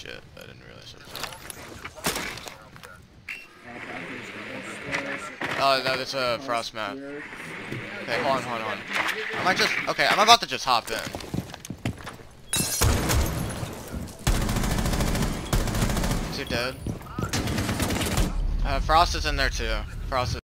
shit. I didn't realize it. Oh, no, that's a frost map. Okay, hold on. Okay, I'm about to just hop in. Is he dead? Frost is in there too. Frost is